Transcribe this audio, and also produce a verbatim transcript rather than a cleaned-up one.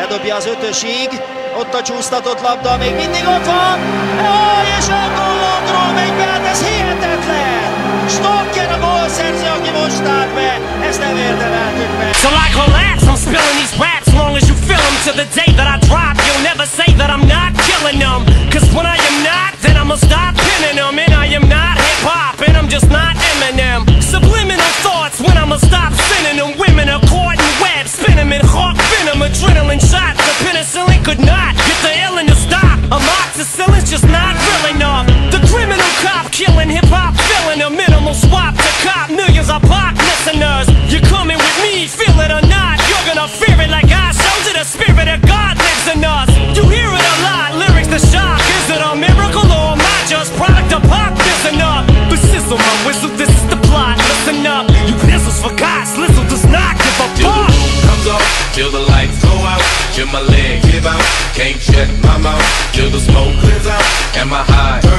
eldobja az ötösig, ott a csúsztatott labda, még mindig ott van, jaj, és a gólondról megy be, hát ez hihetetlen! Stokker a gólszerző, aki most állt be, ezt nem érdemeltük meg. So like relax, I'm spilling these raps long as you feel them. To the day that I drop, you'll never say that I'm not killing them. Cause when I am not, then I'ma stop pinning them. And I am not hip-hop, and I'm just not Eminem. Subliminal thoughts when I'ma stop sending them. Women are caught in web, spin them in hawk venom. Adrenaline shots, the penicillin could not get the illin to stop. Amoxicillin's just not real enough. The criminal cop killing hip-hop, filling a minimal swap to cop millions of pop listeners. You're coming with me, feel it or not, you're gonna fear it like I showed you. The spirit of God lives in us. You hear it a lot, lyrics to shock. Is it a miracle or am I just product of pop? Listen up, the sizzle, my whistle, this is the plot. Listen up, you pistols for God, Slizzle does not give a fuck. Till the roof comes off, till the lights go out, till my leg give out, can't shut my mouth, till the smoke clears out, and my high